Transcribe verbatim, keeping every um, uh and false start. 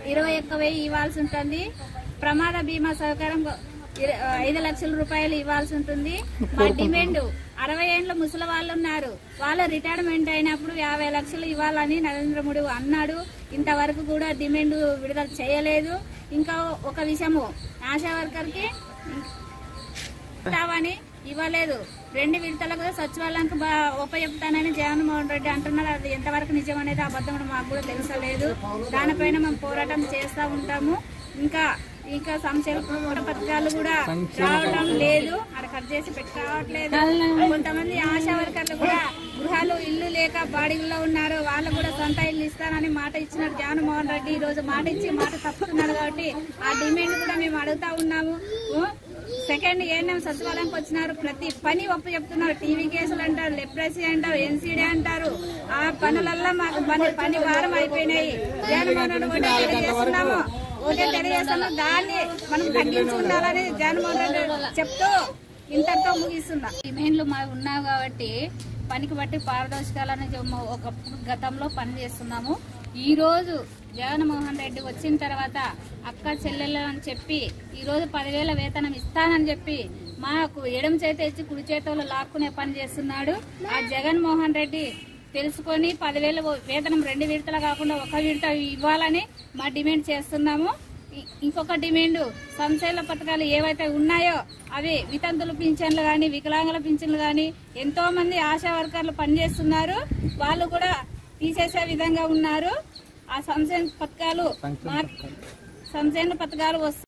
ఇరవై ఒక్క వెయ్యి ఇవ్వాల్సి ఉంటుంది. ప్రమాద బీమా సౌకర్యం ఐదు లక్షల రూపాయలు ఇవ్వాల్సి ఉంటుంది. మా డిమాండ్ అరవై ఏళ్ళ ముసలి వాళ్ళు ఉన్నారు, వాళ్ళ రిటైర్మెంట్ అయినప్పుడు యాభై లక్షలు ఇవ్వాలని నరేంద్ర మోడీ అన్నాడు. ఇంతవరకు కూడా డిమాండ్ విడుదల చేయలేదు. ఇంకా ఒక విషయము, ఆశా వర్కర్ కి ఇస్తామని ఇవ్వలేదు. రెండు విడతలకు సచివాలయానికి ఉపయోగిస్తానని జగన్మోహన్ రెడ్డి అంటున్నారు. అది ఎంతవరకు నిజం అనేది అబద్ధం మాకు కూడా తెలుసలేదు. దానిపైన మేము పోరాటం చేస్తూ ఉంటాము. ఇంకా ఇంకా సంక్షేమ పథకాలు కూడా రావడం లేదు, అక్కడ కట్ చేసి పెట్టి రావట్లేదు. కొంతమంది ఆశా వర్కర్లు కూడా గృహాలు ఇల్లు లేక బాడీల్లో ఉన్నారు, వాళ్ళు కూడా సొంత ఇల్లు ఇస్తానని మాట ఇచ్చినారు జగన్మోహన్ రెడ్డి. ఈ రోజు మాట ఇచ్చి మాట తప్పుతున్నారు కాబట్టి ఆ డిమాండ్ కూడా మేము అడుగుతా ఉన్నాము. సెకండ్ ఏఎన్ఎం సచివాలయంకి వచ్చినారు, ప్రతి పని ఒప్పు చెప్తున్నారు. టీవీ కేసులు అంటారు, లెప్రసీ అంటారు, ఎన్సీడీ అంటారు. ఆ పనులల్లో మాకు పని పని భారం అయిపోయినాయి. జగన్మోహన్ రెడ్డి కూడా తెలియజేస్తున్నాము, ఓకే తెలియజేస్తున్నాం. దాన్ని మనం తగ్గించుకుంటాలని జగన్మోహన్ రెడ్డి చెప్తూ ఇంతటితో ముగిస్తున్నా. డిమాండ్లు మాకు ఉన్నావు కాబట్టి పనికి బట్టి పారదర్శకాలని ఒకప్పుడు గతంలో పని చేస్తున్నాము. ఈ రోజు జగన్మోహన్ రెడ్డి వచ్చిన తర్వాత అక్క చెల్లెళ్ళు అని చెప్పి ఈ రోజు పదివేల వేతనం ఇస్తానని చెప్పి మాకు ఎడమ చేత ఇచ్చి కుడి చేతులు లాక్కునే పని చేస్తున్నాడు. ఆ జగన్మోహన్ రెడ్డి తెలుసుకొని పదివేల వేతనం రెండు విడతలు కాకుండా ఒక విడత ఇవ్వాలని మా డిమాండ్ చేస్తున్నాము. ఇంకొక డిమాండ్, సంక్షేమ పథకాలు ఏవైతే ఉన్నాయో అవి వితంతుల పింఛన్లు కానీ వికలాంగుల పింఛన్లు కానీ ఎంతో మంది ఆశా వర్కర్లు పనిచేస్తున్నారు, వాళ్ళు కూడా తీసేసే విధంగా ఉన్నారు. ఆ సంక్షేమ పథకాలు సంక్షేమ పథకాలు